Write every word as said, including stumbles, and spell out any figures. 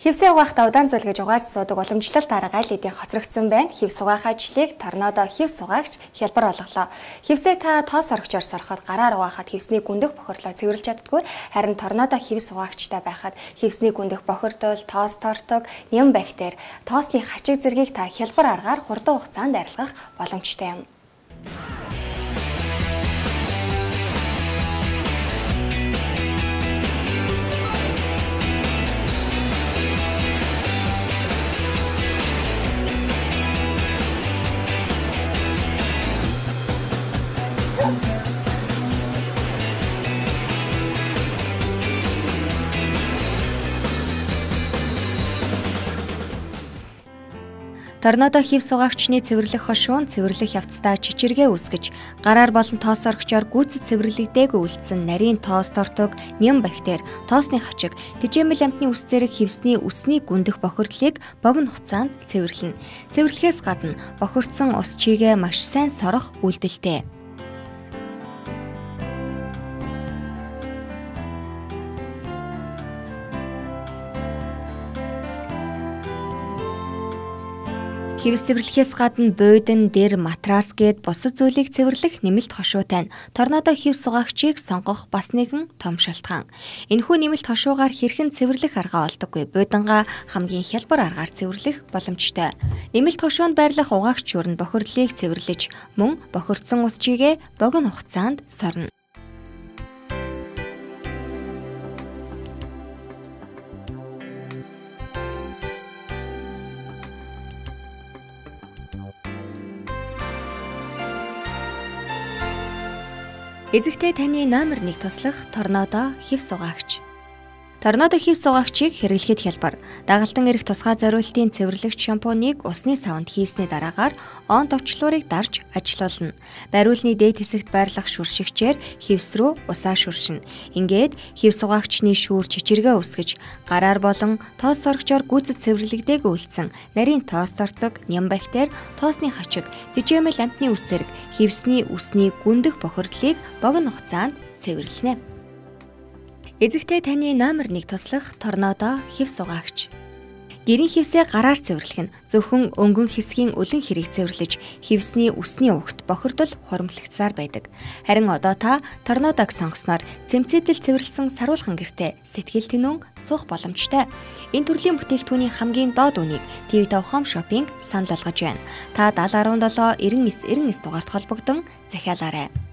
Хевсээ угаахта удаан зүйл гэж угааж суудаг уламжлалт арга аль хэдийн хоцрогдсон байна. Хев сугаах ажлыг торнадо хев сугаагч хялбар болголоо. Хевсээ та тоос орогчоор сороход гараар угаахад хевсний гүндэх бохирлоо цэвэрлж чаддгүй. Харин торнадо хев сугаагчтай байхад хевсний гүндэх бохирдол, тоос тортог, нэм бактери, тоосны хачиг зэргийг та хялбар аргаар хурдан хугацаанд арилгах боломжтой юм. Торнадо хев сугаагчны цэвэрлэх хошуун цэвэрлэх явцдаа чичиргээ үүсгэж, гараар болон тоос орогчоор гүйцэд цэвэрлэгдээгүй үлдсэн нарийн тоос тортог, нэм бактери, тоосны хачиг, тэжээмэл амтны үс зэрэг хевсний үсний гүндэх бохирдлыг богино хугацаанд цэвэрлэнэ. Цэвэрлэхээс гадна бохирдсон ус чигээ маш сайн сорох үйлдэлтэй. Хевс цэвэрлэхээс гадна буудан, дэр, матрас гээд бусад зүйлийг цэвэрлэх нэмэлт хошуутай нь торнадо хев сугаагчийг сонгох бас нэгэн том шалтгаан. Энэхүү нэмэлт хошуугаар хэрхэн цэвэрлэх арга олдоггүй. Буудангаа хамгийн хялбар аргаар цэвэрлэх боломжтой. Нэмэлт хошуунд байрлах угаагч юурн бохирлыг цэвэрлэж, мөн бохирдсон ус чигээ богино хугацаанд сорно. Эзэгтэй таны номер нэг туслах торнадо хев сугаагч. Торнадо хев сугаагчийг хэрэглэхэд хялбар. Дагалдан ирэх тусгай зориултын цэвэрлэгч шампуныг усны савнд хийсний дараагаар он товчлуурыг дарж ажилуулна. Бариулны дээд хэсэгт байрлах шүршигчээр хевс рүү усаа шүршинэ. Ингээд хев сугаагчны шүүр чичиргээ үүсгэж, гараар болон тоос орогчоор гүйцэд цэвэрлэгдээгүй үлдсэн нарийн тоос тортог, нэм бактери, тоосны хачиг, тэжээмэл амтны үс зэрэг хевсний үсний гүндэх бохирдлыг богино хугацаанд цэвэрлэнэ. Эзэгтэй таны номер нэг туслах торнадо хев сугаагч. Гэрийн хевсээ гараар цэвэрлэх нь зөвхөн өнгөн хэсгийн үлэн хэрийг цэвэрлэж, хевсний үсний угт бохирдол хуримтлагдсаар байдаг. Харин одоо та торнадог сонгосноор цэмцээдэл цэвэрлсэн саруулхан гэртээ сэтгэл тэнүүн суух боломжтой. Энэ төрлийн бүтээгдэхүүний хамгийн доод үнийг ти ви five Home Shopping санал болгож байна. Та даgal one seven nine nine nine дугаард холбогдсон захиалаарай.